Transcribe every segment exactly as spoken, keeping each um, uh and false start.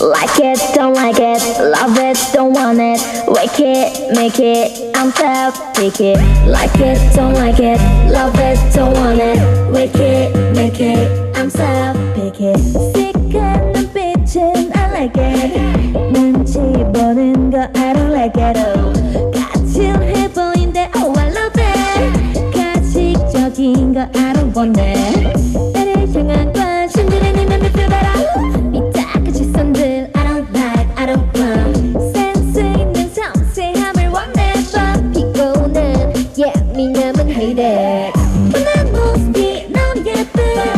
Like it, don't like it, love it, don't want it. Wake it, make it, I'm so picky. Like it, don't like it, love it, don't want it. Wake it, make it, I'm so picky. 시크한 눈빛은 I like it. 눈치 보는 거 I don't like it. 까칠해 보인대 oh I love it. 가식적인 거 I don't want it. 나를 향한 관심들에 네 맘을 feel better. 삐딱한 시선들 I don't like, I don't want. 센스 있는 섬세함을 원해 봐. 피곤한 예민함은 hate it. 뻔한 모습이 너무 예뻐.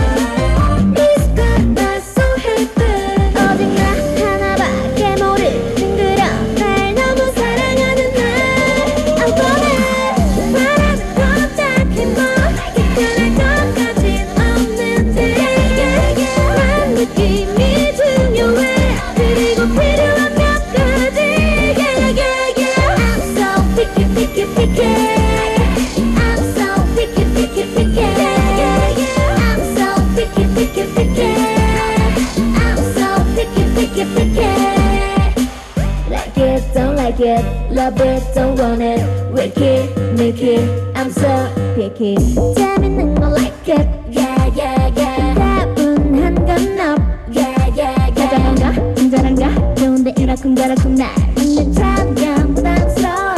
Like it, don't like it, love it, don't want it. Wake it, make it, I'm so picky. 재밌는 거 like it, yeah yeah yeah. 따분한 건 no, yeah yeah yeah. 가장한가, 친절한가, 좋은데 이러쿵저러쿵 날 믿는 참견 부담스러워.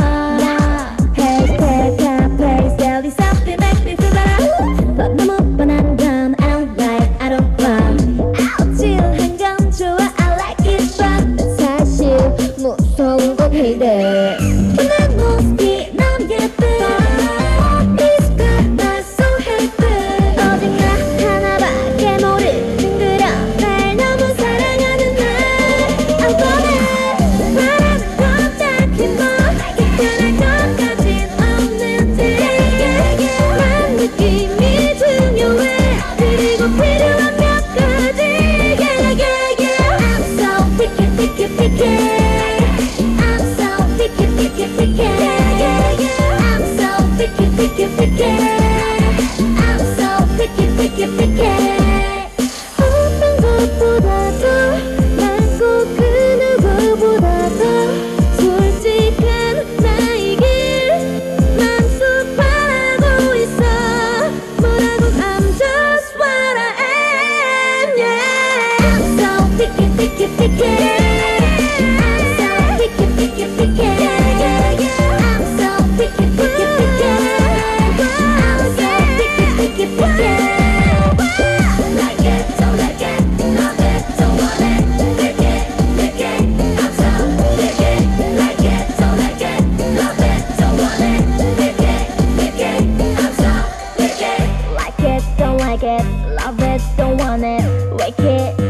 Hashtag place, tell me something makes me feel better. But 너무 뻔한 건 I don't like, I don't want. 아우칠한 건 좋아, I like it but 사실 무서운 건 hate it. 뻔한 모습이 너무 예뻐. 미스가 나 so happy. 어딘가 하나밖에 모르는 그런 날 너무 사랑하는 날 I want it. 바라는 건 딱히 뭐 괜찮을 것까진 없는데 난 느낌이 중요해. 그리고 필요한 몇 가지 yeah yeah yeah. I'm so picky picky picky. Picky, picky. I'm so picky, picky, picky. 어떤 것보다도 많고 그 누구보다도 솔직한 나이길 난 수많아도 있어. 뭐라고 I'm just what I am, yeah. I'm so picky, picky, picky. I'm so picky, picky, picky. I'm so picky, picky, picky. Love it, don't want it. Wake it.